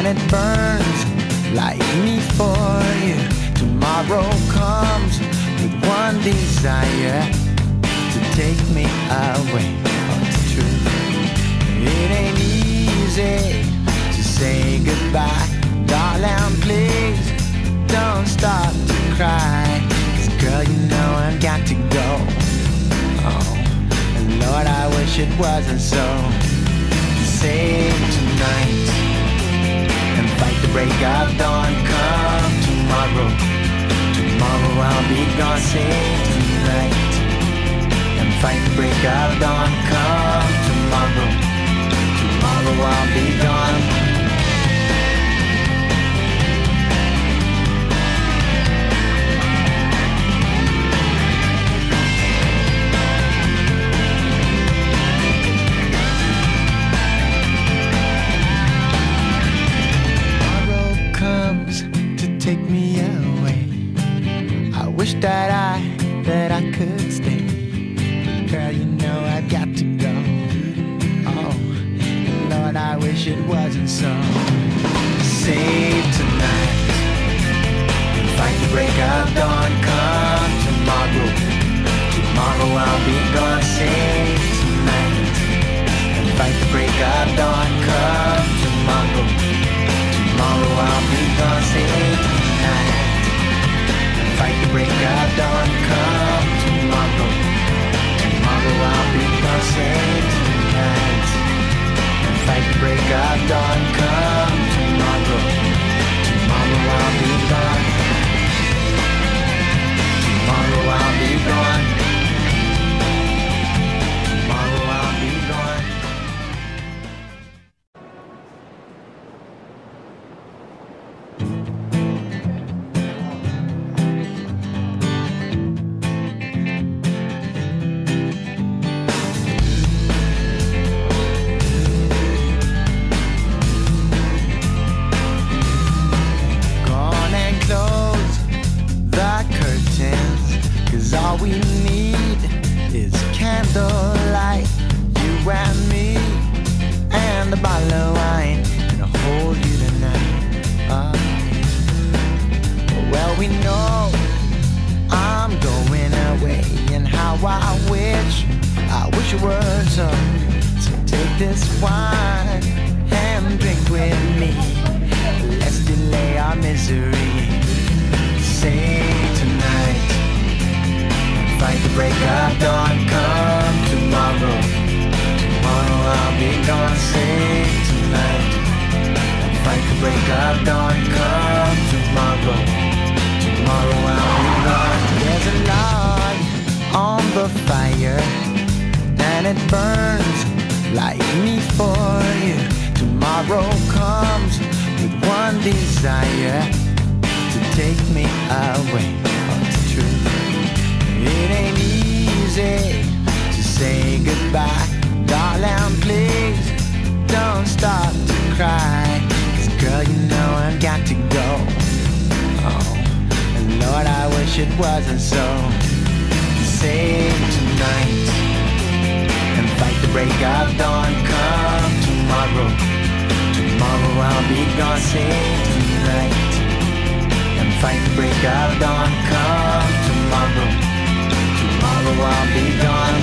and it burns like me for you. Tomorrow comes with one desire, to take me away. Oh, it's true. It ain't easy to say goodbye. Darling, please don't start to cry. 'Cause girl, you know I've got to go. Oh, and Lord, I wish it wasn't so. Save tonight and fight the break of dawn. Come tomorrow, tomorrow I'll be gone. Save tonight and fight the break of dawn. Come tomorrow, tomorrow I'll be gone. Take me away. I wish that I could stay. Girl, you know I've got to go. Oh, Lord, I wish it wasn't so. Save tonight and fight the break of dawn. Come tomorrow, tomorrow I'll be gone. Save tonight and fight the break of dawn. Come tomorrow, tomorrow I'll be gone. Save tonight and fight the break of dawn. Come tomorrow, tomorrow I'll be gone. Save tonight and fight the break of dawn. Come tomorrow, tomorrow I'll be gone. Tomorrow I'll be gone. Tomorrow I'll be gone. All we need is candlelight, you and me, and a bottle of wine, and I'll hold you tonight. Well, we know I'm going away, and how I wish it were so. So take this wine and drink with me. Let's delay our misery. Say tonight, fight the break of dawn. Come tomorrow, tomorrow I'll be gone. Save tonight and fight the break of dawn. Come tomorrow, tomorrow I'll be gone. There's a log on the fire and it burns like me for you. Tomorrow comes with one desire, to take me away. Oh, it's true. It ain't easy to say goodbye. Darling, please don't start to cry. 'Cause girl, you know I've got to go. Oh, and Lord, I wish it wasn't so. Save tonight and fight the break of dawn. Come tomorrow, tomorrow I'll be gone. Save tonight and fight the break of dawn. Come tomorrow, tomorrow I'll be gone.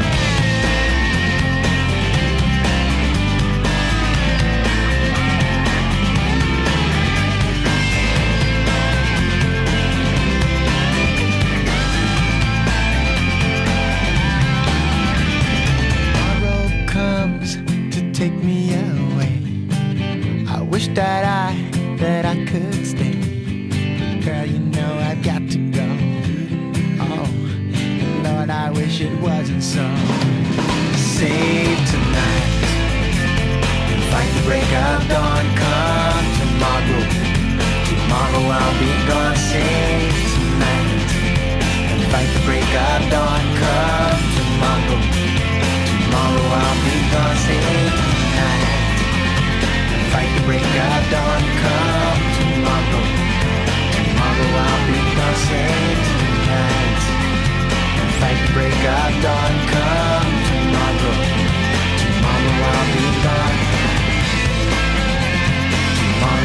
Tomorrow comes to take me away. I wish that I could stay. Girl, you know I've got to go. Oh, Lord, I wish it wasn't so. Save tonight and fight the break of dawn. Come tomorrow, tomorrow I'll be gone. Save tonight and fight the break of dawn. Come tomorrow, tomorrow I'll be gone. Save tonight and fight the break of dawn. Come tomorrow, tomorrow I'll be gone. Save tonight and fight the break of dawn. Come tomorrow, tomorrow I'll be gone. Tomorrow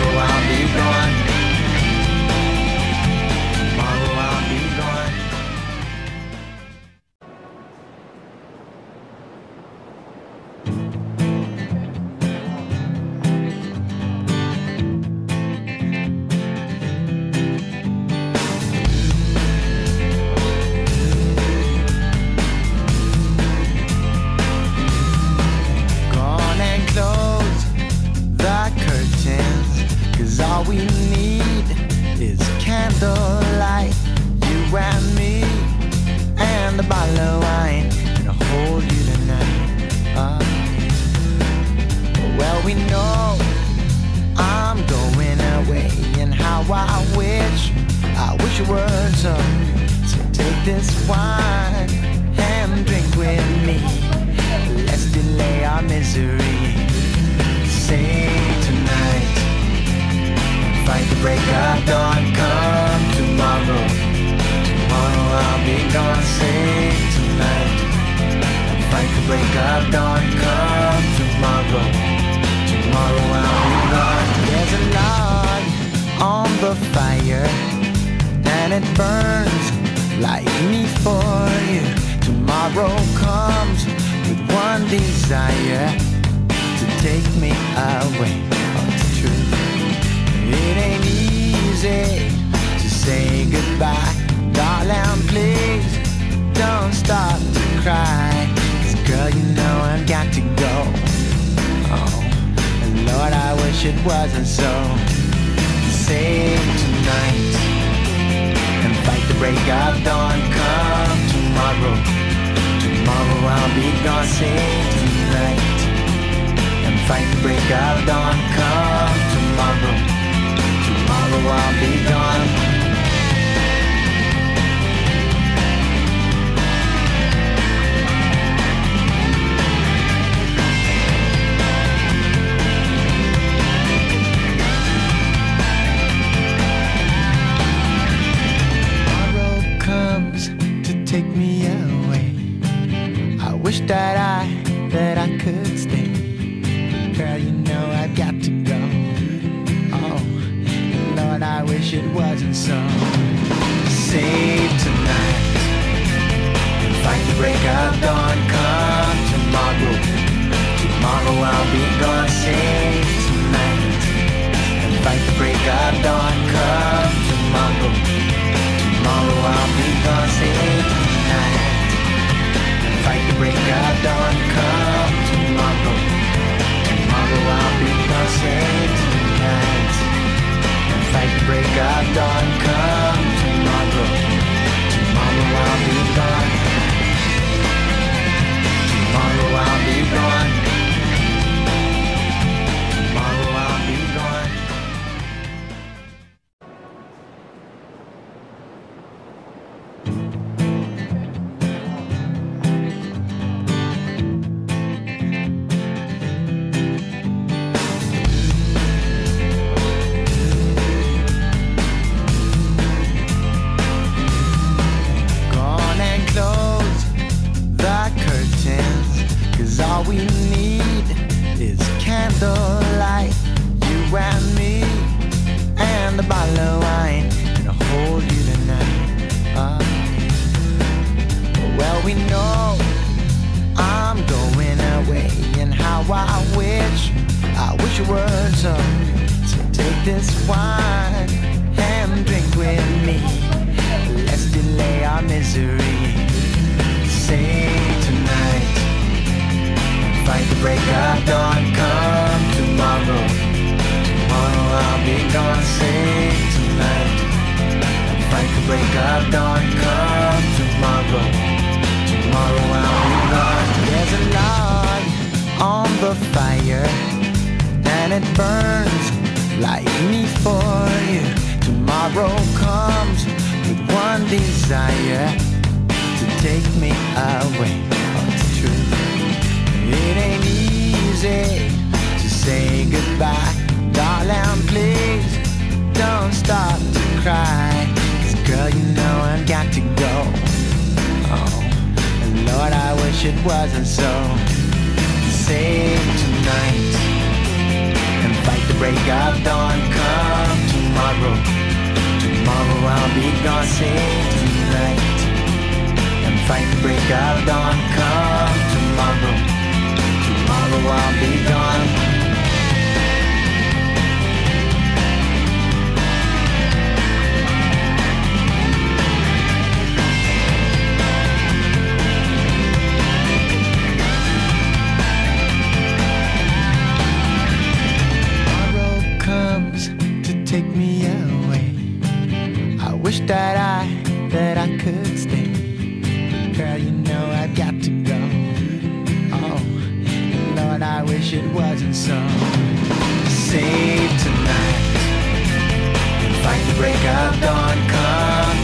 wish you were some. So take this wine and drink with me. Let's delay our misery. Say tonight, fight the break of dawn. Come tomorrow, tomorrow I'll be gone. Say tonight, fight the break of dawn. Come tomorrow, tomorrow I'll be gone. There's a log on the fire and it burns like me for you. Tomorrow comes with one desire, to take me away. Oh, it's true. It ain't easy to say goodbye. Darling, please don't stop to cry. 'Cause girl, you know I've got to go. Oh, and Lord, I wish it wasn't so. Save tonight and fight the break of dawn. Come tomorrow, tomorrow I'll be gone. Save tonight and fight the break of dawn. Come tomorrow, tomorrow I'll be gone. Take me away. I wish that I could stay. Girl, you know I've got to go. Oh, Lord, I wish it wasn't so. Save tonight and fight the break of dawn. Come tomorrow, tomorrow I'll be gone. Save tonight and fight the break of dawn. Come tomorrow, tomorrow I'll be gone. Save tonight and fight the break of dawn. Come tomorrow, tomorrow I'll be gone. Save tonight and fight the break of dawn. Come tomorrow, tomorrow I'll be gone. Tomorrow I'll be gone. Tomorrow I'll be gone. All we need is candlelight, you and me, and a bottle of wine, and I'll hold you tonight. Well, we know I'm going away, and how I wish you were some. So take this wine and drink with me. Let's delay our misery. Say tonight, fight the break of dawn. Come tomorrow, tomorrow I'll be gone. Save tonight and fight the break of dawn. Come tomorrow, tomorrow I'll be gone. There's a log on the fire and it burns like me for you. Tomorrow comes with one desire, to take me away. Oh, it's true. It ain't easy to say goodbye. Darling, please don't stop to cry. 'Cause girl, you know I've got to go. Oh, and Lord, I wish it wasn't so. Save tonight and fight the break of dawn. Come tomorrow, tomorrow I'll be gone. Save tonight and fight the break of dawn. Come tomorrow, tomorrow I'll be gone. Tomorrow comes to take me away. I wish that I could stay. Girl, you know I've got to go. Oh, Lord, I wish it wasn't so. Save tonight and fight the break of dawn. Come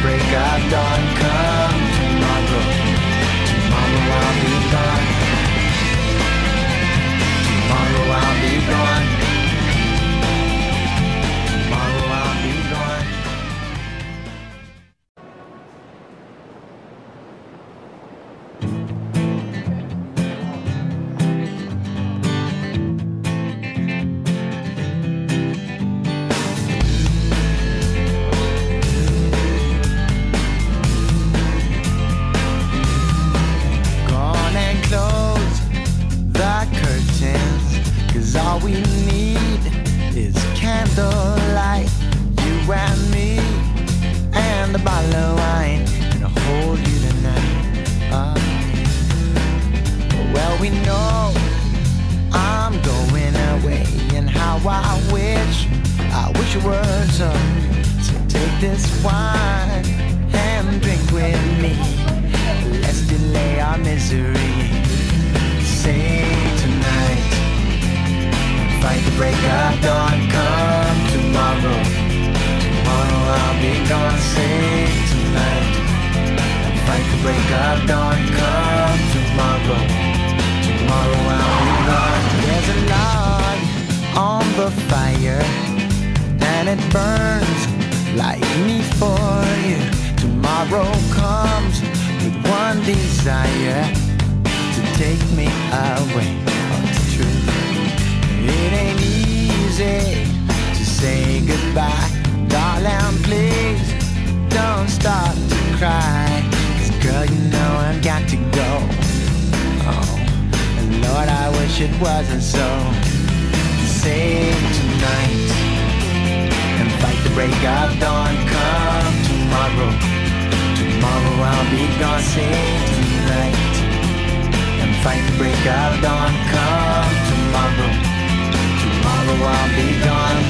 break of dawn. Come tomorrow, tomorrow I'll be gone. Tomorrow I'll be gone. Tomorrow I'll be gone. All we need is candlelight, you and me, and a bottle of wine, and I'll hold you tonight. Well, we know I'm going away, and how I wish it were so. So take this wine and drink with me. Let's delay our misery. Say tonight, fight the break of dawn. Come tomorrow, tomorrow I'll be gone. Say tonight, fight the break of dawn. Come tomorrow, tomorrow I'll be gone. There's a log on the fire, and it burns like me for you. Tomorrow comes with one desire, to take me away. Oh, it's true. It ain't easy to say goodbye. Darling, please don't start to cry. 'Cause girl, you know I've got to go. Oh, and Lord, I wish it wasn't so. Save tonight and fight the break of dawn. Come tomorrow, tomorrow I'll be gone. Save tonight and fight the break of dawn. Come tomorrow, tomorrow I'll be gone.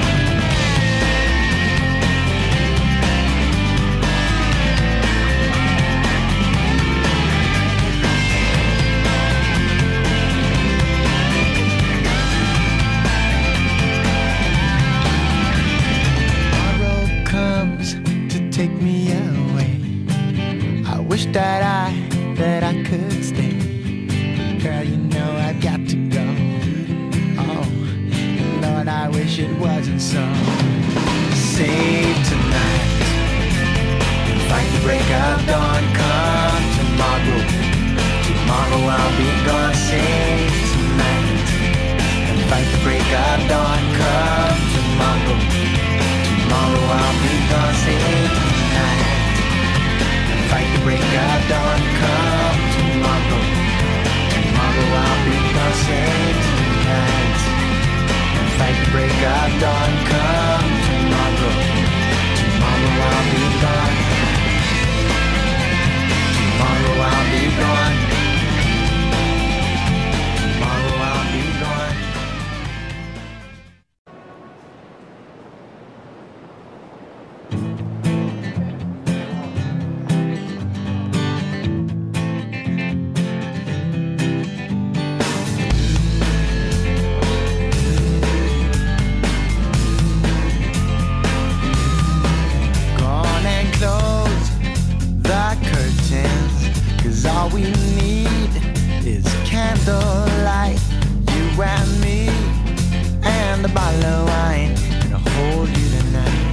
Tomorrow comes to take me away. I wish that I could stay. Girl, you know I've got to go. Lord, I wish it wasn't so. Save tonight and fight the break of dawn. Come tomorrow, tomorrow I'll be gone. Save tonight and fight the break of dawn. Come tomorrow, tomorrow I'll be gone. Save tonight and fight the break of dawn. Come tomorrow, tomorrow I'll be gone. Save tonight, fight the break of dawn. Come tomorrow, tomorrow I'll be gone. Tomorrow I'll be gone. Tomorrow I'll be gone. All we need is candlelight, you and me, and a bottle of wine, and I'll hold you tonight.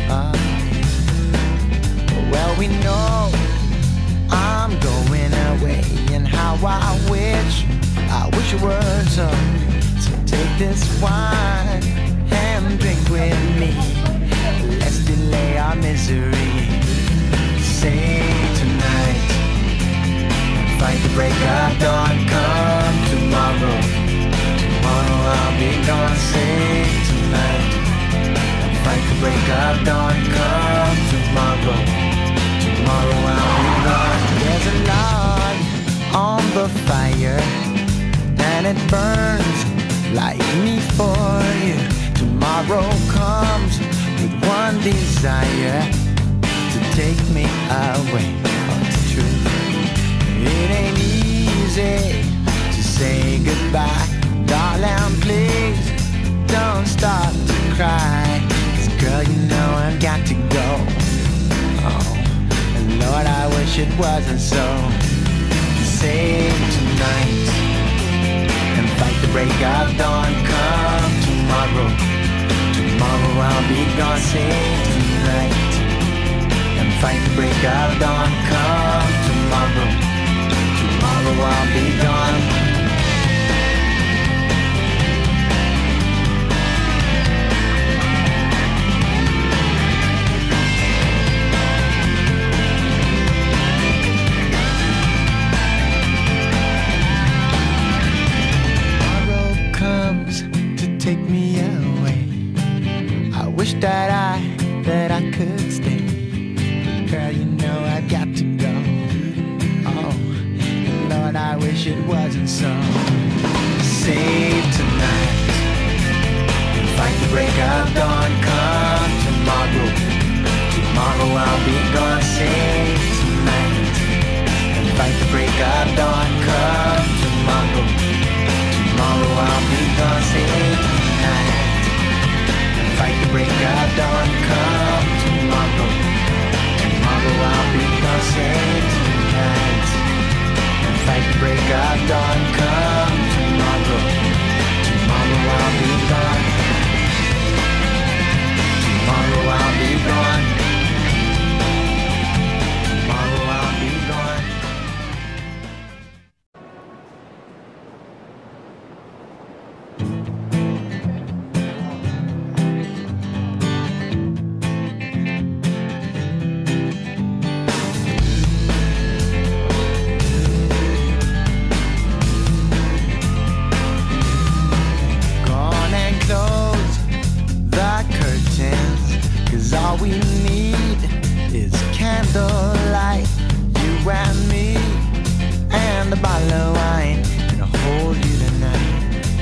Well, we know I'm going away, and how I wish it were so. So take this wine and drink with me. Let's delay our misery. Say tonight, fight the break of dawn. Come tomorrow, tomorrow I'll be gone. Save tonight and fight the break of dawn. Come tomorrow, tomorrow I'll be gone. There's a log on the fire, and it burns like me for you. Tomorrow comes with one desire, to take me away. Oh, it's true. It ain't easy to say goodbye. Darling, please don't start to cry. 'Cause girl, you know I've got to go. Oh, it wasn't so. Save tonight and fight the break of dawn. Come tomorrow, tomorrow I'll be gone. Save tonight and fight the break of dawn. Come tomorrow, tomorrow I'll be gone. Take me away. I wish that I could stay. Girl, you know I've got to go. Oh, Lord, I wish it wasn't so. Save tonight and fight the break of dawn. Come tomorrow, tomorrow I'll be gone. Save tonight and fight the break of dawn. Come tomorrow, tomorrow I'll be gone. Save tonight and fight the break of dawn. Come tomorrow, tomorrow I'll be gone. Save tonight and fight the break of dawn. Come tomorrow, tomorrow I'll be gone. Tomorrow I'll be gone. Tomorrow I'll be gone. All we need is candlelight, you and me, and a bottle of wine, and I'll hold you tonight.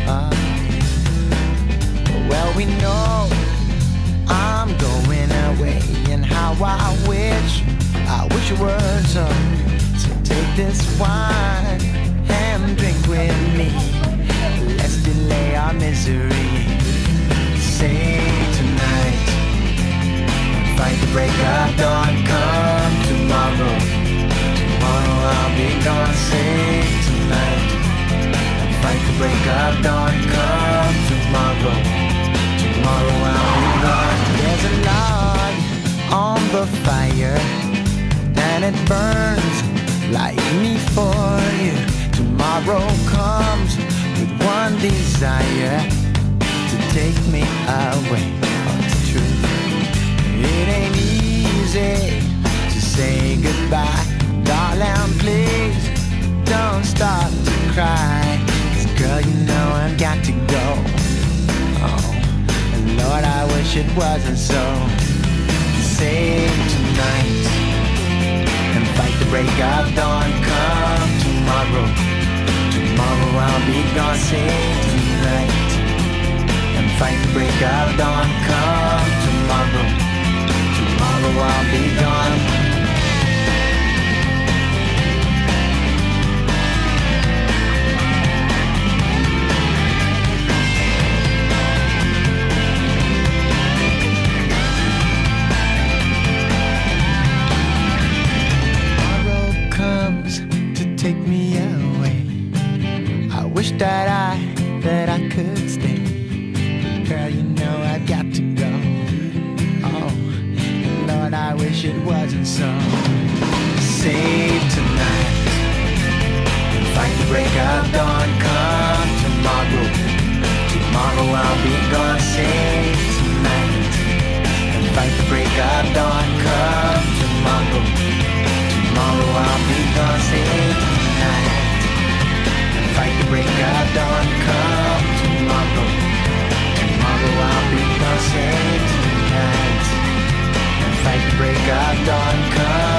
Well, we know I'm going away, and how I wish it were so. So take this wine and drink with me. Let's delay our misery. Say tonight, fight the break of dawn. Come tomorrow, tomorrow I'll be gone. Save tonight and fight the break of dawn. Come tomorrow, tomorrow I'll be gone. There's a log on the fire and it burns like me for you. Tomorrow comes with one desire, to take me away. Oh, it's true. It ain't easy to say goodbye. Darling, please don't start to cry. 'Cause girl, you know I've got to go. Oh, and Lord, I wish it wasn't so. Save tonight and fight the break of dawn. Come tomorrow, tomorrow I'll be gone. Save tonight and fight the break of dawn. Come tomorrow, tomorrow I'll be gone. Tomorrow comes to take me away. I wish that I could stay. Girl, you know I've got to go. Oh, Lord, I wish it wasn't so. Save tonight and fight the break of dawn. Come tomorrow, tomorrow I'll be gone. Save tonight and fight the break of dawn. Come tomorrow, tomorrow I'll be gone. Save tonight and fight the break of dawn. Come tomorrow, tomorrow I'll be gone. Save tonight, fight the break of dawn. Come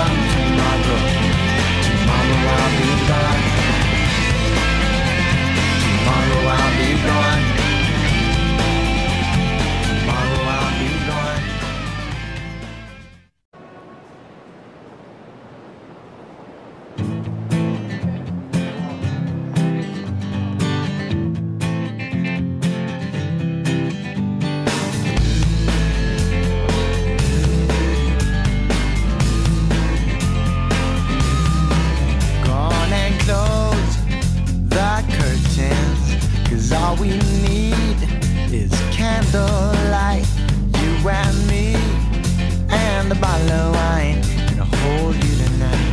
need is candlelight, you and me, and a bottle of wine, and I'll hold you tonight.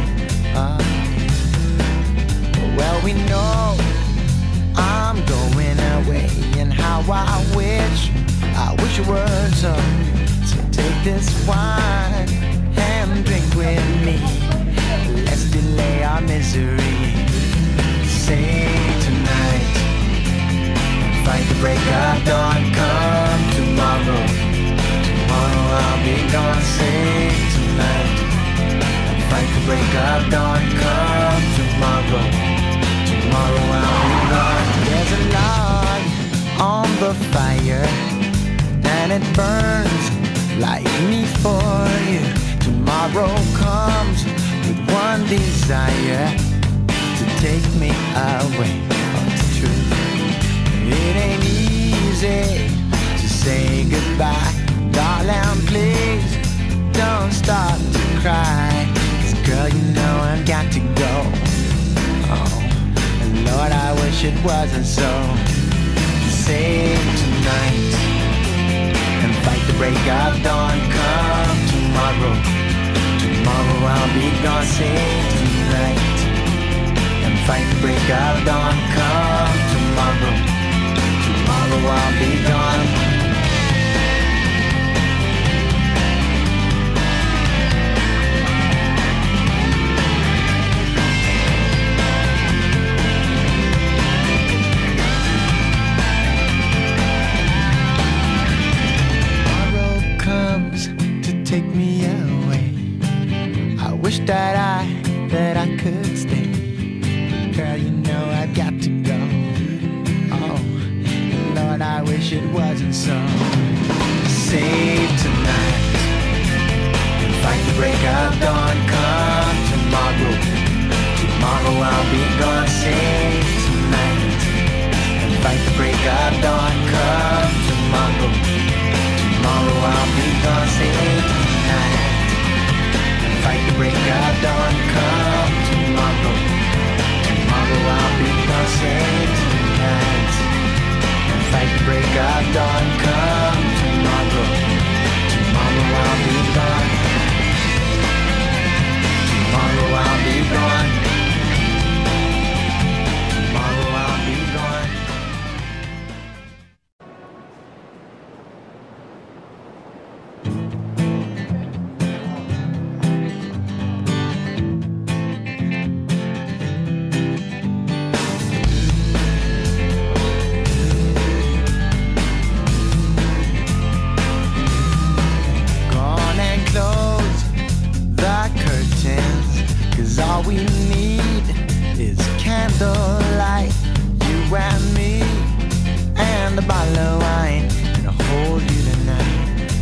Well, we know I'm going away, and how I wish you were some. So take this wine and drink with me. Let's delay our misery. Say tonight, fight the break of dawn. Come tomorrow, tomorrow I'll be gone. Say tonight, fight the break of dawn. Come tomorrow, tomorrow I'll be gone. There's a log on the fire, and it burns like me for you. Tomorrow comes with one desire, to take me away. Oh, it's true. It ain't easy to say goodbye. Darling, please don't start to cry. 'Cause girl, you know I've got to go. Oh, and Lord, I wish it wasn't so. Save tonight and fight the break of dawn. Come tomorrow, tomorrow I'll be gone. Save tonight and fight the break of dawn. Come tomorrow, tomorrow I'll be gone. Take me away. I wish that I could stay. But girl, you know I've got to go. Oh, Lord, I wish it wasn't so. Save tonight and fight the break of dawn. Come tomorrow, tomorrow I'll be gone. Save tonight and fight the break of dawn. Come tomorrow, tomorrow I'll be gone. Save tonight and fight the break of dawn. Come tomorrow, tomorrow I'll be gone. Save tonight and fight the break of dawn. Come tomorrow, tomorrow I'll be gone. Tomorrow I'll be gone. Tomorrow I'll be gone. All we need is candlelight, you and me, and a bottle of wine, and I'll hold you tonight.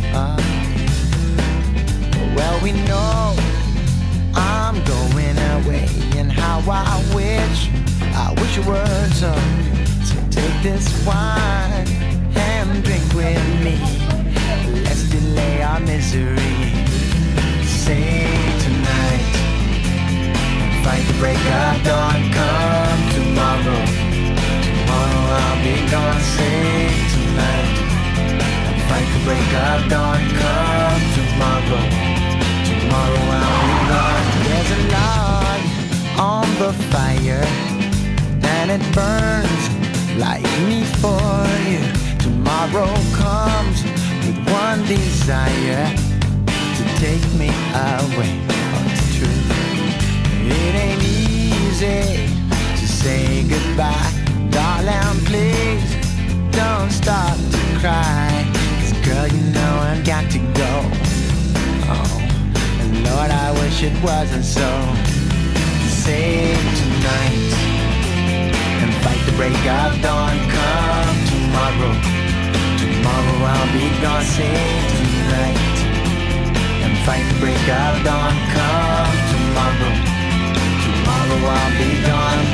Well, we know I'm going away, and how I wish you were some. So take this wine and drink with me. Let's delay our misery. Say tonight, fight the break of dawn. Come tomorrow, tomorrow I'll be gone. Save tonight and fight the break of dawn. Come tomorrow, tomorrow I'll be gone. There's a log on the fire, and it burns like me for you. Tomorrow comes with one desire, to take me away. Oh, it's true. It ain't easy to say goodbye. Darling, please don't start to cry. 'Cause girl, you know I've got to go. Oh, and Lord, I wish it wasn't so. Save tonight and fight the break of dawn. Come tomorrow, tomorrow I'll be gone. Save tonight and fight the break of dawn. Come tomorrow, tomorrow I'll be gone.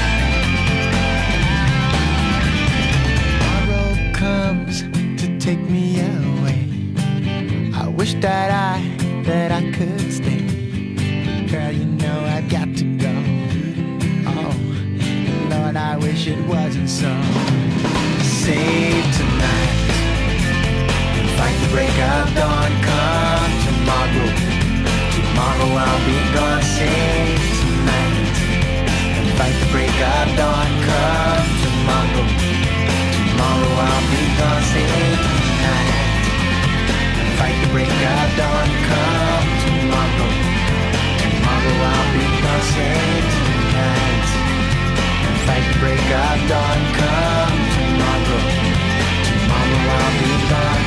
Tomorrow comes to take me me away. I wish that I could stay. Girl, you know I've got to go. Oh, Lord, I wish it wasn't so. Save tonight and fight the break of dawn. Come tomorrow, tomorrow I'll be gone. Save tonight and fight the break of dawn. Come tomorrow, tomorrow I'll be gone. Save tonight and fight the break of dawn. Come tomorrow, tomorrow I'll be gone. Save tonight and fight the break of dawn. Come tomorrow, tomorrow I'll be gone.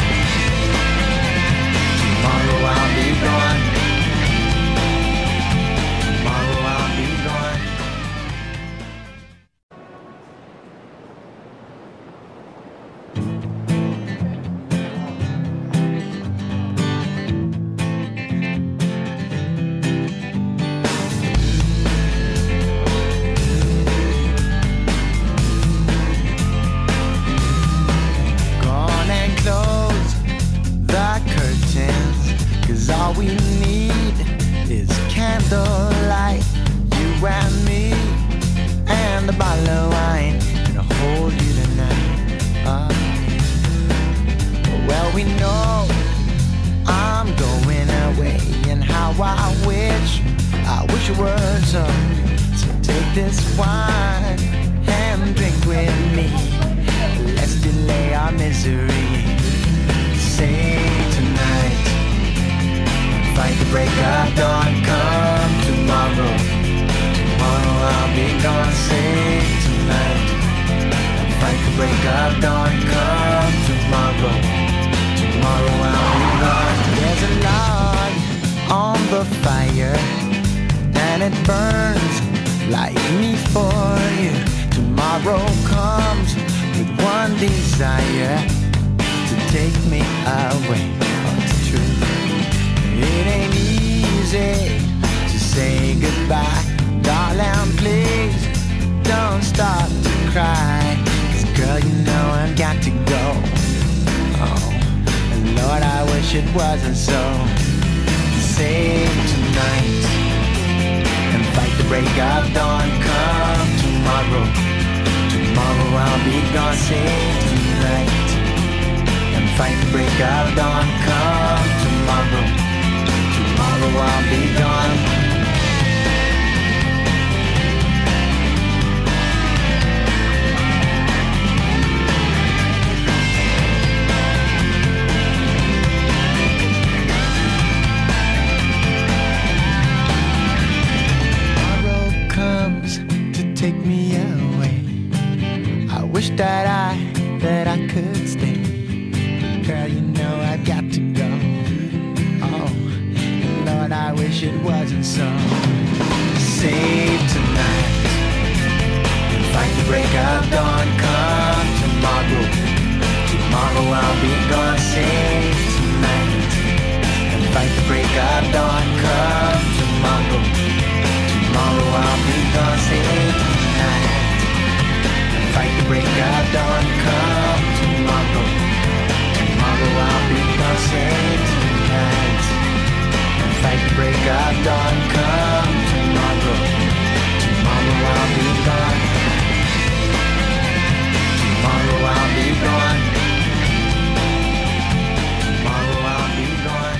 Tomorrow I'll be gone. Tomorrow I'll be gone. Gone and close the curtains, 'cause all we need is candlelight. You and me and a bottle of wine, and I'll hold you tonight. Well, we know I'm going away, and how I wish it were so. So take this wine and drink with me. Let's delay our misery. Save tonight, fight the break of dawn. Come tomorrow, tomorrow I'll be gone. Save tonight, fight the break of dawn. Come tomorrow, tomorrow I'll be gone. There's a log on the fire, and it burns like me for you. Tomorrow comes with one desire, to take me away. Oh, it's true. It ain't easy to say goodbye. Darling, please don't start to cry, 'cause girl, you know I've got to go. Oh, and Lord, I wish it wasn't so. Save tonight and fight the break of dawn. Come tomorrow, tomorrow I'll be gone. Save tonight and fight the break of dawn. Come tomorrow, tomorrow I'll be gone. Tomorrow comes to take me away. I wish that I could stay. Girl, you know I've got to go. Oh, Lord, I wish it wasn't so. Save tonight and fight the break of dawn. Come tomorrow, tomorrow I'll be gone. Save tonight and fight the break of dawn. Come tomorrow, tomorrow I'll be gone. Save tonight and fight the break of dawn. Come tomorrow, tomorrow I'll be gone. Save tonight and fight the break of dawn. Come tomorrow, tomorrow I'll be gone. Tomorrow I'll be gone. Tomorrow I'll be gone.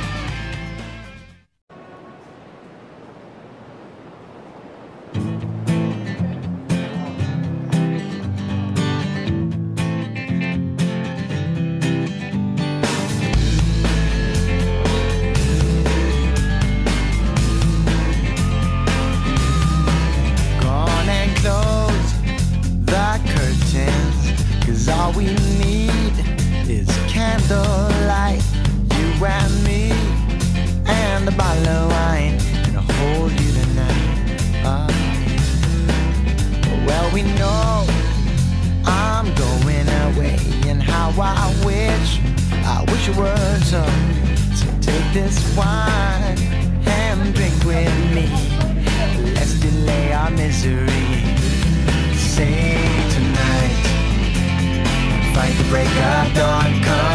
Gone and close the curtains, 'cause all we need is candlelight. You and me and a bottle of wine, and I'll hold you tonight. Well, we know I'm going away, and how I wish it were so. So take this wine and drink with me. Let's delay our misery. Save tonight, fight the break of dawn. Come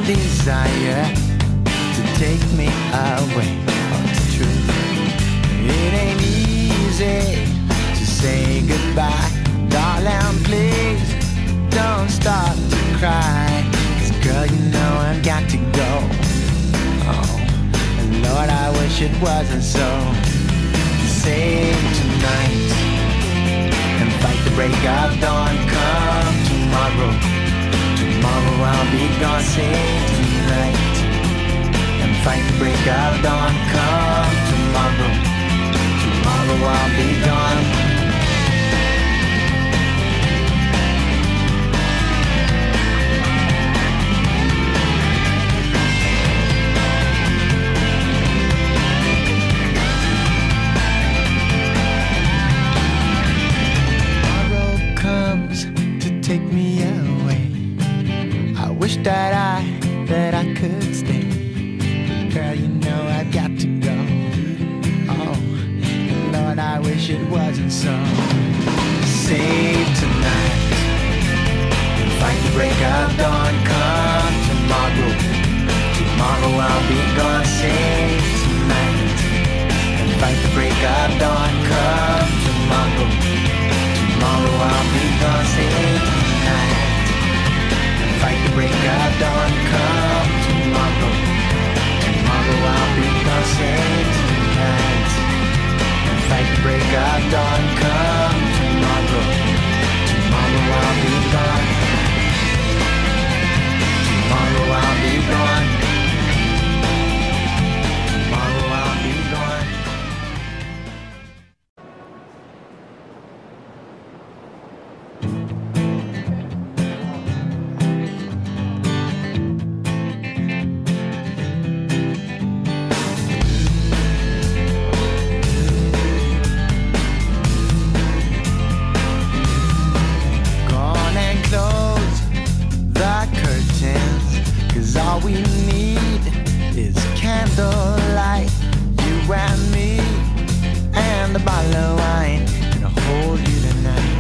desire to take me away. Oh, it's true. It ain't easy to say goodbye. Darling, please don't start to cry. 'Cause girl, you know I've got to go. Oh, and Lord, I wish it wasn't so. Save tonight and fight the break of dawn. Come tomorrow. Tomorrow I'll be gone. Save tonight and fight the break of dawn. Come tomorrow. Tomorrow I'll be gone. Take me away. I wish that I could stay. Girl, you know I've got to go. Oh, Lord, I wish it wasn't so. Save tonight and fight the break of dawn. Come tomorrow. Tomorrow I'll be gone. Save tonight and fight the break of dawn. Come tomorrow. Tomorrow I'll be gone. Save tonight and fight the break of dawn. Come tomorrow. Tomorrow I'll be gone. Save tonight and fight the break of dawn. Come tomorrow. Tomorrow I'll be gone. Tomorrow I'll be gone. Tomorrow I'll be gone. All we need is candlelight, you and me, and a bottle of wine, and I'll hold you tonight.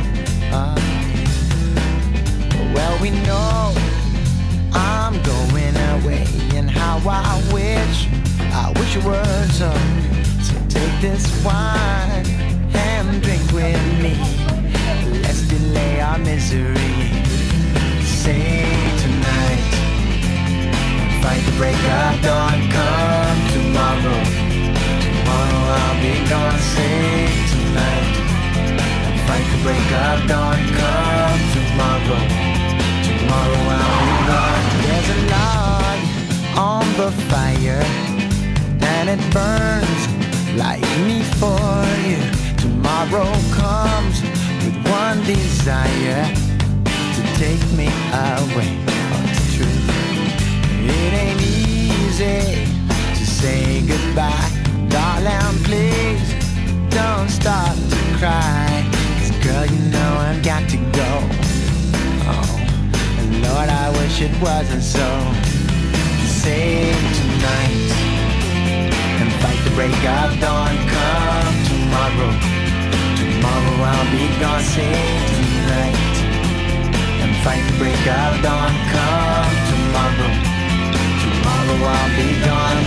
Well, we know I'm going away, and how I wish you were so take this wine and drink with me. Let's delay our misery. Say tonight, fight the break of dawn. Come tomorrow. Tomorrow I'll be gone. Save tonight and fight the break of dawn. Come tomorrow. Tomorrow I'll be gone. There's a log on the fire and it burns like me for you. Tomorrow comes with one desire to take me away. Oh, it's true. It ain't easy to say goodbye. Darling, please don't start to cry. 'Cause girl, you know I've got to go. Oh, and Lord, I wish it wasn't so. Save tonight and fight the break of dawn. Come tomorrow. Tomorrow I'll be gone. Save tonight and fight the break of dawn. Come tomorrow. Tomorrow I'll be gone.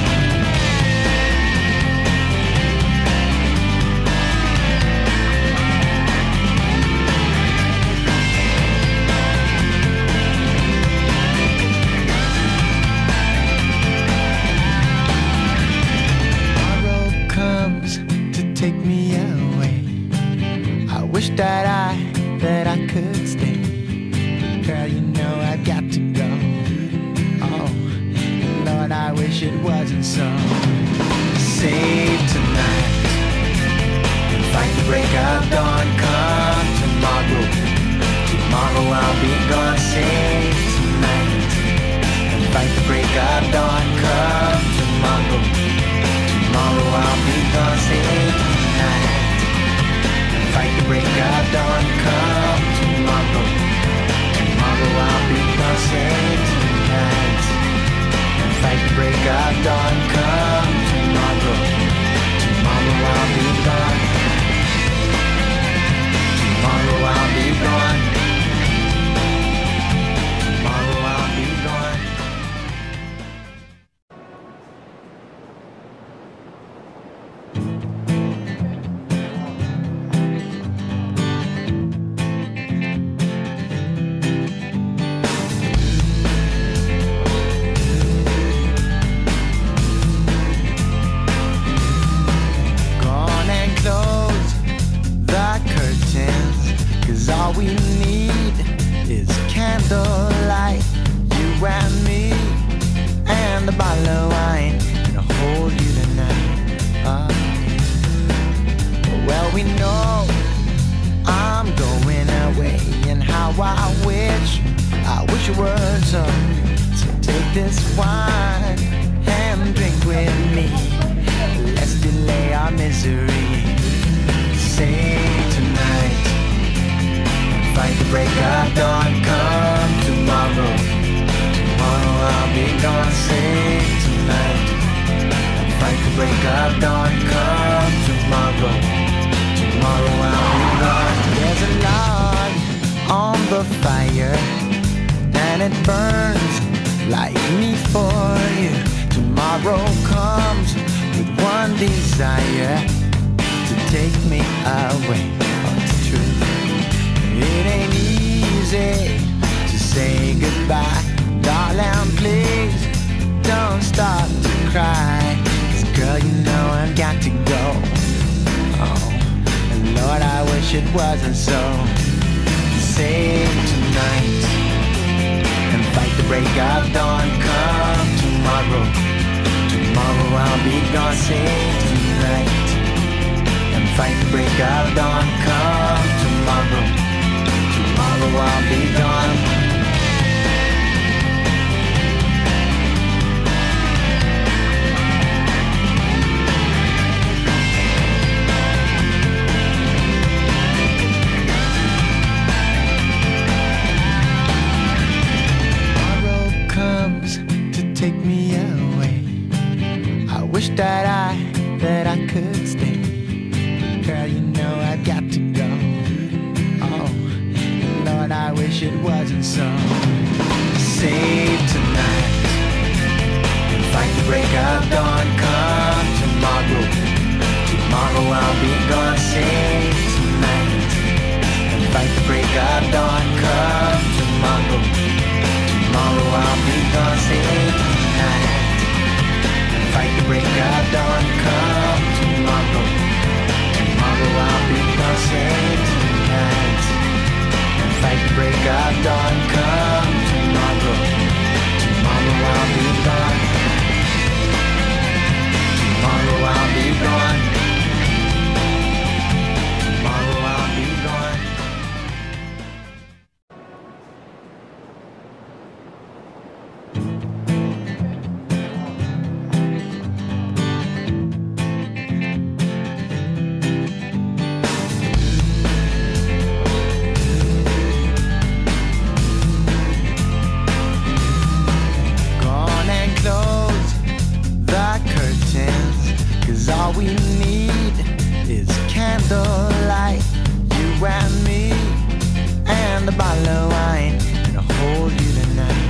Tomorrow comes to take me away. I wish that I could stay. Girl, you know I've got to go. Oh, Lord, I wish it wasn't so. Save tonight and fight the break of dawn. Come tomorrow. Tomorrow I'll be gone. Save tonight and fight the break of dawn. Come tomorrow. Tomorrow I'll be gone. Save tonight and fight the break of dawn. Come tomorrow. Tomorrow I'll be gone. Save tonight and fight the break of dawn. Come tomorrow. Tomorrow I'll be gone. Tomorrow I'll be gone. Tomorrow I'll be gone. 'cause all we need is candlelight, you and me, and a bottle of wine, and I'll hold you tonight. Well, we know I'm going away, and how I wish you were some. So take this wine and drink with me. Let's delay our misery. Say tonight, fight the break of dawn. Come tomorrow, tomorrow I'll be gone. Say tonight, fight the break of dawn. Come tomorrow, tomorrow I'll be gone. There's a log on the fire, and it burns like me for you. Tomorrow comes with one desire, to take me away. Oh, it's true. It ain't easy to say goodbye. Darling, please don't start to cry, 'cause girl, you know I've got to go. Oh, and Lord, I wish it wasn't so. Save tonight and fight the break of dawn. Come tomorrow, tomorrow I'll be gone. Save tonight and fight the break of dawn. Come tomorrow, tomorrow I'll be gone. Take me away. I wish that I could stay. Girl, you know I've got to go. Oh, Lord, I wish it wasn't so. Save tonight and fight the break of dawn. Come tomorrow, tomorrow I'll be gone. Save tonight and fight the break of dawn. Come tomorrow, tomorrow I'll be gone. Save tonight and fight the break of dawn. Come tomorrow, tomorrow I'll be gone. Save tonight and fight the break of dawn. Come tomorrow, tomorrow I'll be gone. Tomorrow I'll be gone. Tomorrow I'll be gone. All we need is candlelight, you and me, and a bottle of wine, and I'll hold you tonight.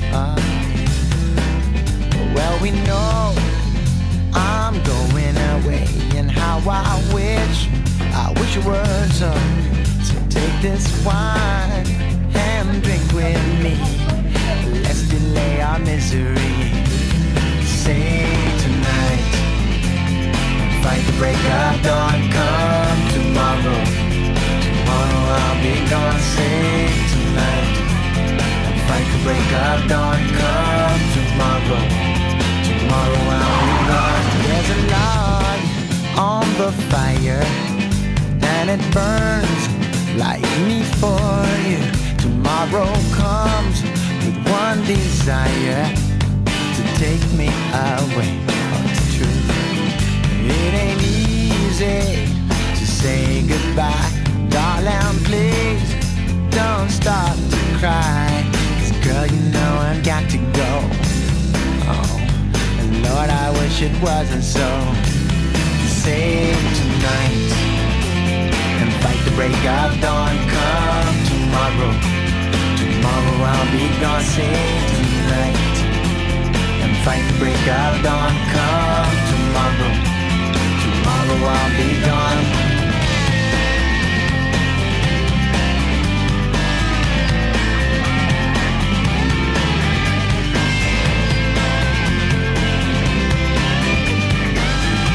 Well, we know I'm going away, and how I wish you were some. So take this wine and drink with me. Let's delay our misery. Say tonight, fight the break of dawn. Come tomorrow, tomorrow I'll be gone. Save tonight and fight the break of dawn. Come tomorrow, tomorrow I'll be gone. There's a log on the fire, and it burns like me for you. Tomorrow comes with one desire, to take me away. Oh, it's true. It ain't easy to say goodbye. Darling, please don't start to cry, 'cause girl, you know I've got to go. Oh, and Lord, I wish it wasn't so. Save tonight and fight the break of dawn. Come tomorrow, tomorrow I'll be gone. Save tonight and fight the break of dawn. Come tomorrow, tomorrow I'll be gone.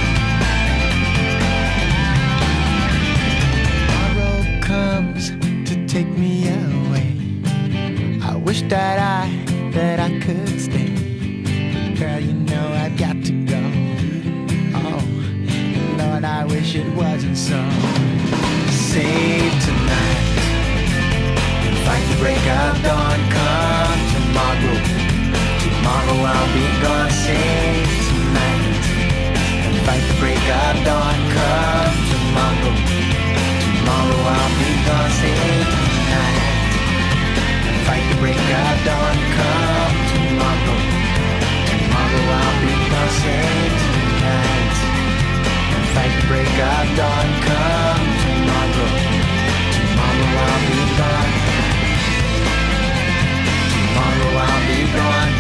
Tomorrow comes to take me away. I wish that I could stay. Girl, you know I've got to go. Oh, Lord, I wish it wasn't so. Save tonight, fight the break of dawn. Come tomorrow, tomorrow I'll be gone. Save tonight, fight the break of dawn. Come tomorrow, tomorrow I'll be gone. Save tonight, fight the break of dawn. Come tomorrow, tomorrow I'll be gone. Save tonight, fight the break of dawn. Come tomorrow, tomorrow I'll be gone. Tomorrow I'll be gone.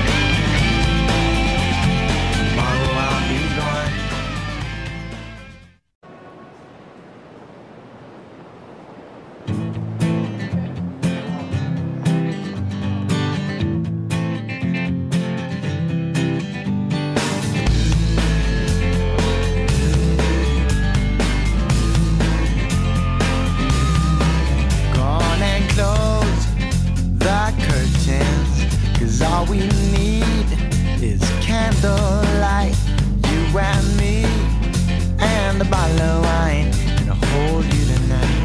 Tomorrow I'll be gone. Gone and close the curtains, 'cause all we need is candlelight. You and me, and a bottle of wine, and I'll hold you tonight.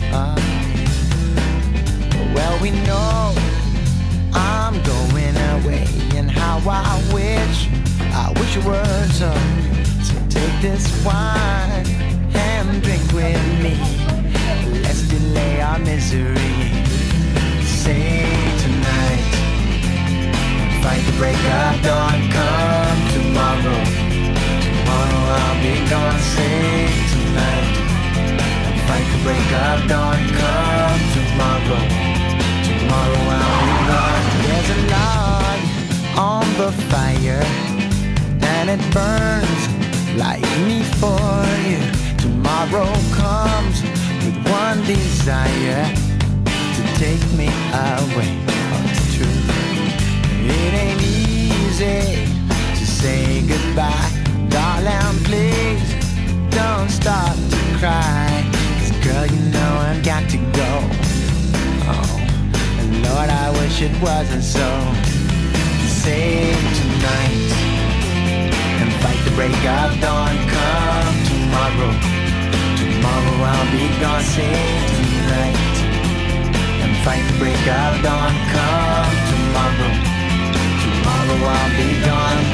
Well, we know I'm going away, and how I wish you were so take this wine and drink with me. Let's delay our misery. Say tonight, fight the break of dawn. Come tomorrow, tomorrow I'll be gone. Say tonight, fight the break of dawn. Come tomorrow, tomorrow I'll be gone. There's a log on the fire, and it burns like me for you. Tomorrow comes with one desire, to take me away. Oh, it's true. It ain't easy to say goodbye. Darling, please don't stop to cry, 'cause girl, you know I've got to go. Oh, and Lord, I wish it wasn't so. Save tonight and fight the break of dawn. Come tomorrow, tomorrow I'll be gone. Save tonight and fight the break of dawn. Come tomorrow, tomorrow I'll be gone.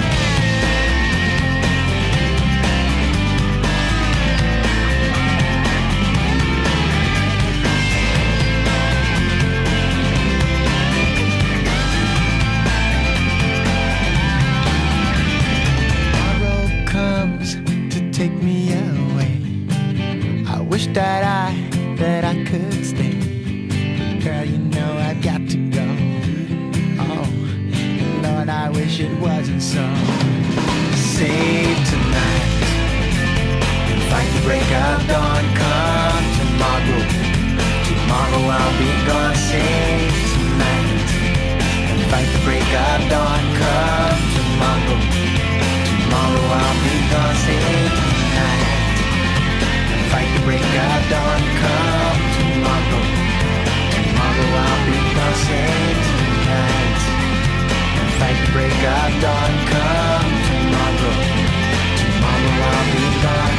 Tomorrow comes to take me away. I wish that I could stay. Girl, you know I've got to go. Oh, Lord, I wish it wasn't so. Save tonight, fight the break of dawn. Come tomorrow, tomorrow I'll be gone. Save tonight, fight the break of dawn. Come tomorrow, tomorrow I'll be gone. Save tonight, fight the break of dawn. Come tomorrow, tomorrow I'll be gone. Save tonight, fight the break of dawn. Come tomorrow, tomorrow I'll be gone.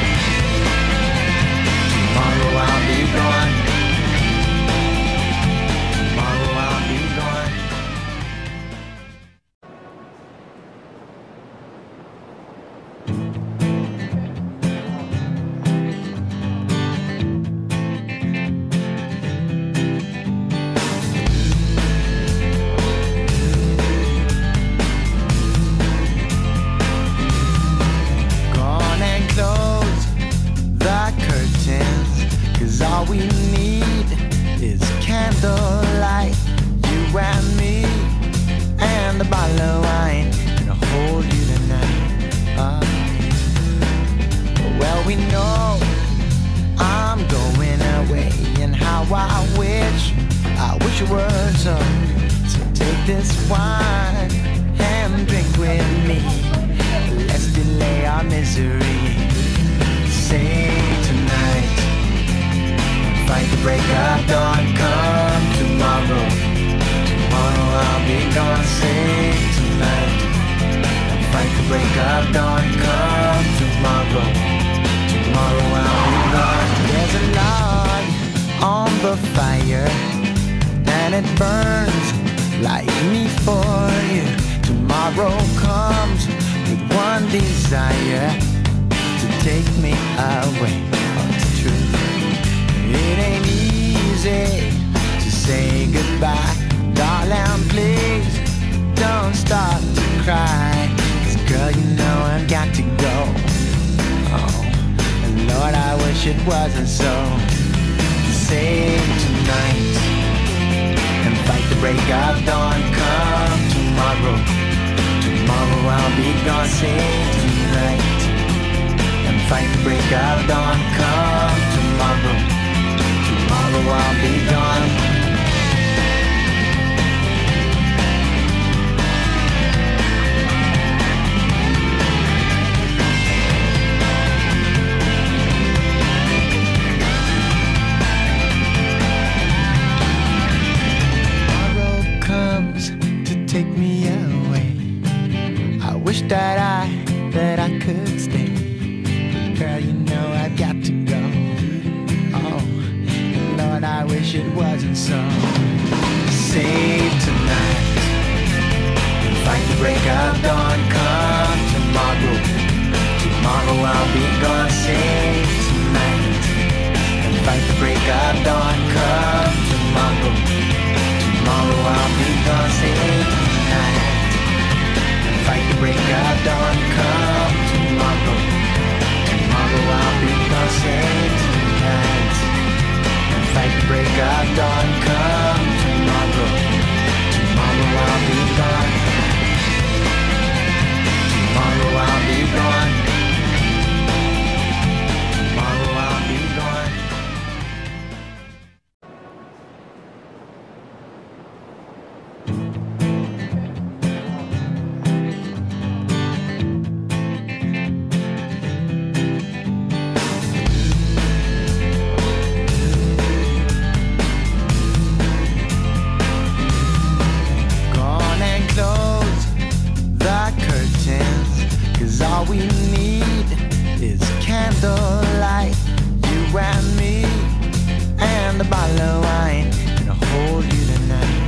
Tomorrow I'll be gone. Tomorrow I'll be gone. Gone and close the curtains, 'cause all we need is candlelight. You and me, and a bottle of wine, and I'll hold you tonight. Well, we know I'm going away, and how I wish you were so take this wine and drink with me. Let's delay our misery. Say tonight, fight the the break of dawn. Come tomorrow. Tomorrow I'll be gone. Save tonight. Fight the break of dawn. Come tomorrow. Tomorrow I'll be gone. There's a log on the fire, and it burns like me for you. Tomorrow comes with one desire, to take me away. Oh, it's true. It ain't easy to say goodbye. Darling, please don't start to cry. 'Cause girl, you know I've got to go. Oh, and Lord, I wish it wasn't so. Save tonight and fight the break of dawn. Come tomorrow. Tomorrow I'll be gone. Save tonight and fight the break of dawn. Come tomorrow. Tomorrow I'll be gone. Take me away. I wish that I could stay. Girl, you know I've got to go. Oh, Lord, I wish it wasn't so. Save tonight and fight the break of dawn. Come tomorrow. Tomorrow I'll be gone. Save tonight and fight the break of dawn. Come tomorrow. Tomorrow I'll be gone. Save tonight and fight the break of dawn. Come tomorrow. Tomorrow I'll be gone. Save tonight and fight the break of dawn. Come tomorrow. Tomorrow I'll be gone. Tomorrow I'll be gone. Tomorrow I'll be gone. All we need is candlelight, you and me, and a bottle of wine, and I'll hold you tonight.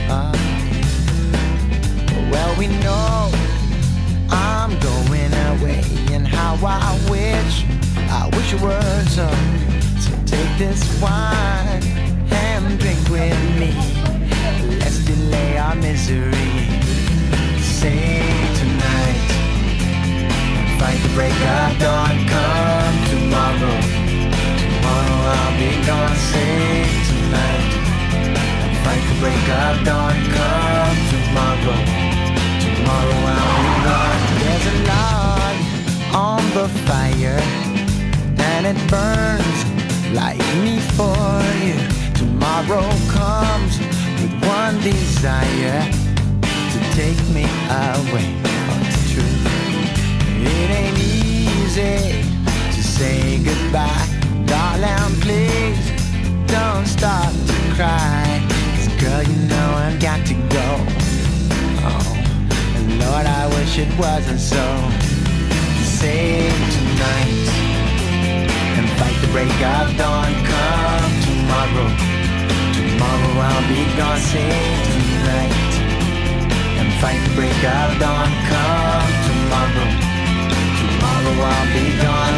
Well, we know I'm going away, and how I wish you were so take this wine and drink with me. Let's delay our misery. Save tonight. Fight the break of dawn. Come tomorrow. Tomorrow I'll be gone. Save tonight and fight the break of dawn. Come tomorrow. Tomorrow I'll be gone. There's a log on the fire, and it burns like me for you. Tomorrow comes with one desire, to take me away. Oh, it's true. It ain't easy to say goodbye. Darling, please don't start to cry. 'Cause girl, you know I've got to go. Oh, and Lord, I wish it wasn't so. Save tonight and fight the break of dawn. Come tomorrow. Tomorrow I'll be gone. Save tonight and fight the break of dawn. Come tomorrow. Tomorrow I'll be gone.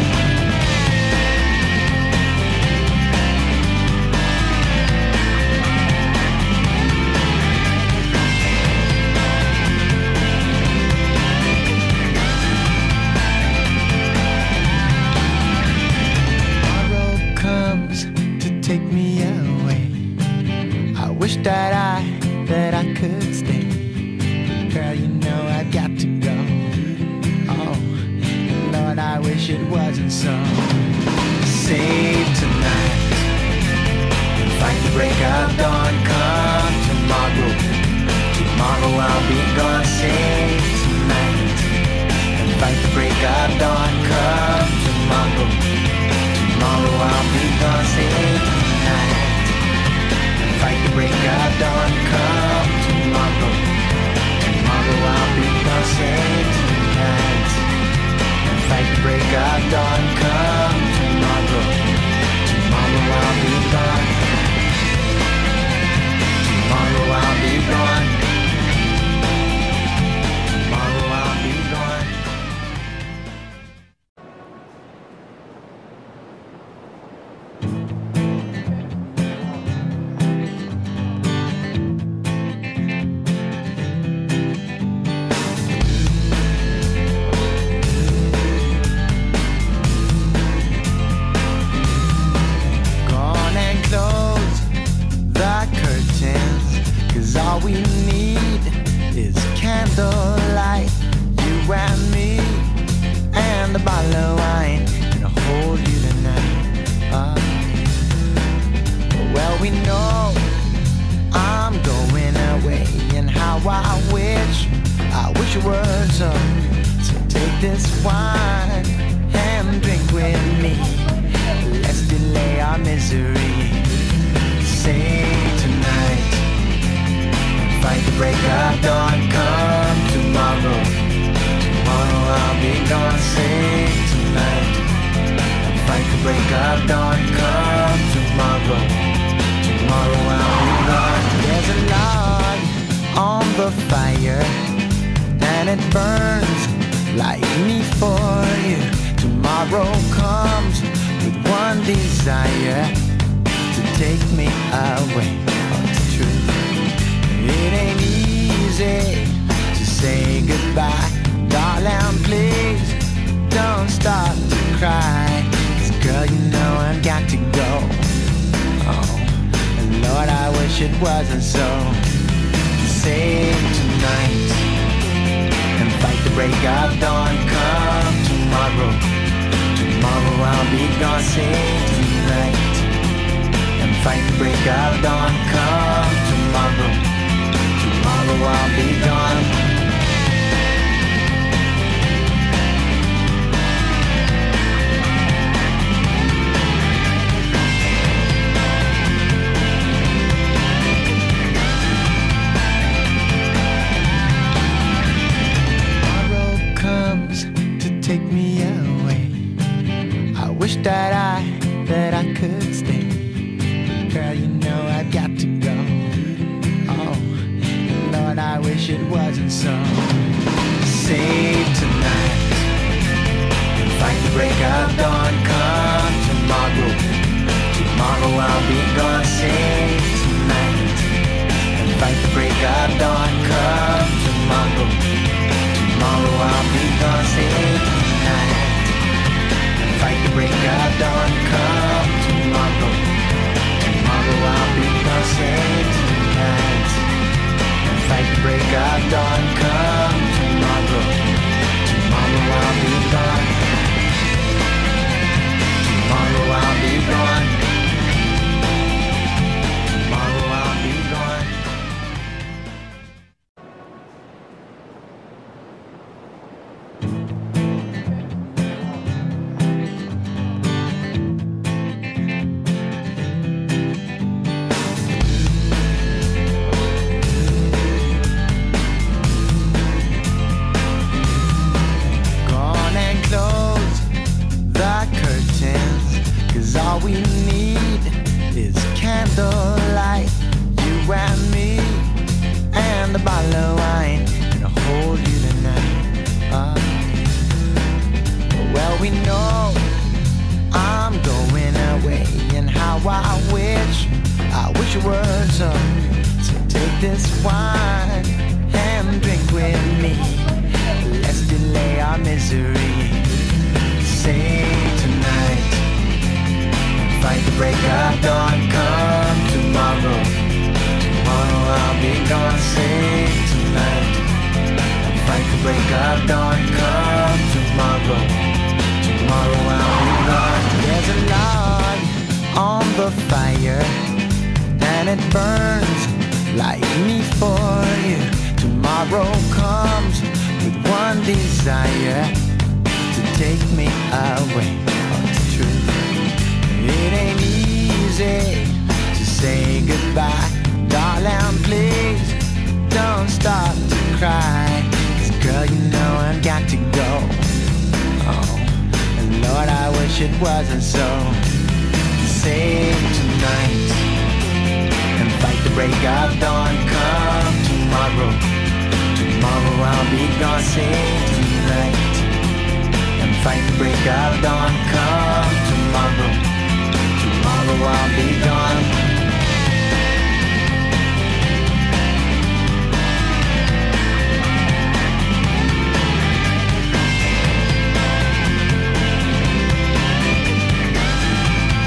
Tomorrow comes to take me away. I wish that I could stay. Girl, you know I've got to go. Oh, Lord, I wish it wasn't so. Save tonight and fight the break of dawn. Come tomorrow. Tomorrow I'll be gone. Save tonight and fight the break of dawn. Come tomorrow. Tomorrow I'll be gone. Save tonight. we need is candlelight, you and me, and a bottle of wine, and I'll hold you tonight. Well, we know I'm going away, and how I wish you were so take this wine and drink with me. Let's delay our misery. Say tonight, fight the break of dawn. Come tomorrow, tomorrow I'll be gone. Say tonight, fight the break of dawn. Come tomorrow, tomorrow I'll be gone. There's a log on the fire, and it burns like me for you. Tomorrow comes with one desire, to take me away. Oh, it's true. It ain't easy to say goodbye. Darling, please don't start to cry. 'Cause girl, you know I've got to go. Oh, and Lord, I wish it wasn't so. Save tonight and fight the break of dawn. Come tomorrow, tomorrow I'll be gone. Save tonight and fight the break of dawn. Come tomorrow, tomorrow I'll be gone. Take me away. I wish that I could stay. Girl, you know I've got to go. Oh, Lord, I wish it wasn't so. Save tonight and fight the break of dawn. Come tomorrow, tomorrow I'll be gone. Save tonight and fight the break of dawn. Come tomorrow, tomorrow I'll be gone. Save tonight and fight the break of dawn. Come tomorrow, tomorrow I'll be gone. Save tonight and fight the break of dawn. Come tomorrow, tomorrow I'll be gone. Tomorrow I'll be gone. Tomorrow I'll be gone. All we need is candlelight, you and me, and a bottle of wine, and I'll hold you tonight. Well, we know I'm going away, and how I wish you were so take this wine and drink with me. Let's delay our misery. Say tonight, fight the break of dawn. Come tomorrow, tomorrow I'll be gone. Save tonight and fight the break of dawn. Come tomorrow, tomorrow I'll be gone. There's a log on the fire, and it burns like me for you. Tomorrow comes with one desire, to take me away. Oh, it's true. It ain't easy to say goodbye. Darling, please don't start to cry. 'Cause girl, you know I've got to go. Oh, and Lord, I wish it wasn't so. Save tonight and fight the break of dawn. Come tomorrow, tomorrow I'll be gone. Save tonight and fight the break of dawn. Come tomorrow, tomorrow I'll be gone.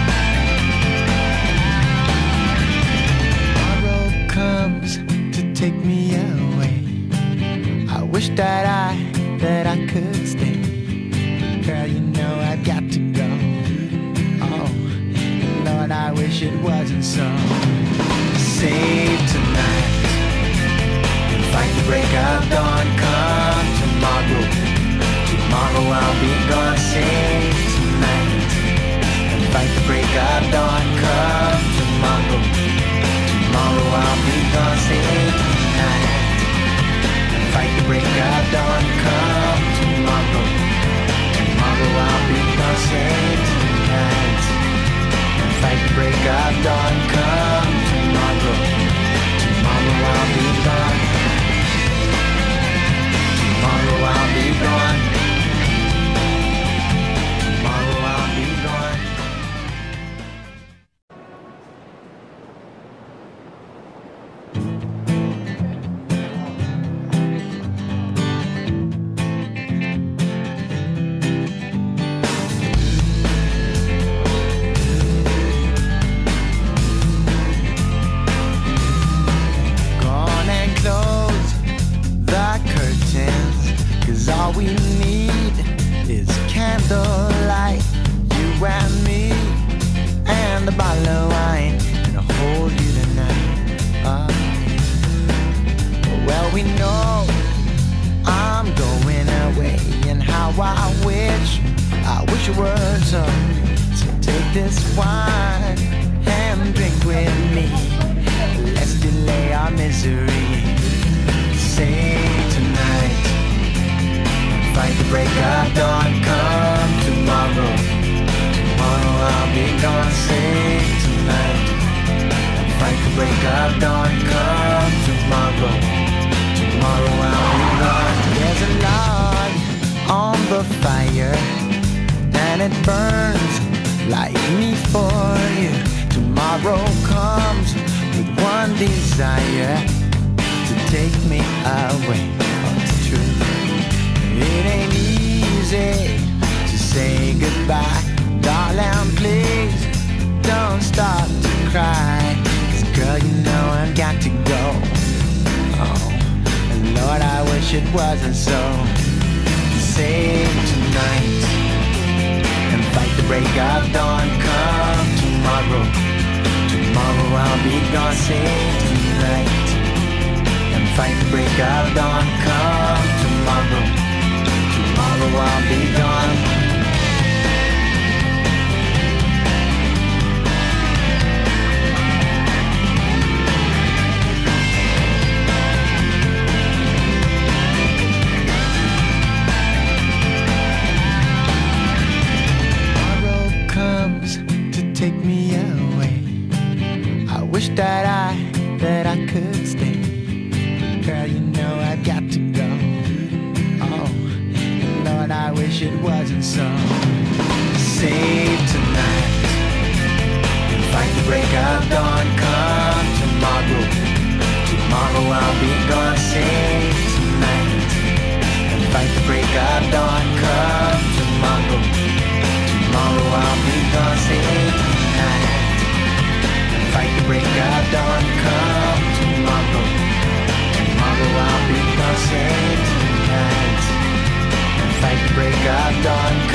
Tomorrow comes to take that I could stay. Girl, you know I've got to go. Oh, Lord, I wish it wasn't so. Save tonight, fight the break of dawn. Come tomorrow, tomorrow I'll be gone. Save tonight, fight the break of dawn. Come tomorrow, tomorrow I'll be gone. Save tonight, fight the break of dawn. Come tomorrow, tomorrow I'll be gone. Save tonight, fight the break of dawn. Come tomorrow, tomorrow I'll be gone. Tomorrow I'll be gone. Tomorrow I'll be gone. Gone and close the curtains, 'cause all we need is candlelight. You and me and a bottle of wine, and I'll hold you tonight. Well, we know I'm going away, and how I wish it were so. So take this wine and drink with me. Let's delay our misery. Save tonight, fight the break of dawn. Come tomorrow, tomorrow I'll be gone. Save tonight, fight the break of dawn. Come tomorrow, tomorrow I'll be gone. There's a log on the fire, and it burns like me for you. Tomorrow comes with one desire, to take me away. Oh, it's true. It ain't easy to say goodbye. Darling, please don't stop to cry, 'cause girl, you know I've got to go. Oh, and Lord, I wish it wasn't so. Save tonight and fight the break of dawn. Come tomorrow, tomorrow I'll be gone. Save tonight, fight the break of dawn. Come tomorrow, tomorrow I'll be gone. Tomorrow comes to take me away. I wish that I could stay. Girl, you know I've got to go. Oh, Lord, I wish it wasn't so. Save tonight, fight the break of dawn. Come tomorrow, tomorrow I'll be gone. Save tonight, fight the break of dawn. Come tomorrow, tomorrow I'll be gone. Save tonight, fight the break of dawn. Come tomorrow, tomorrow I'll be gone. Save tonight, fight the break of dawn.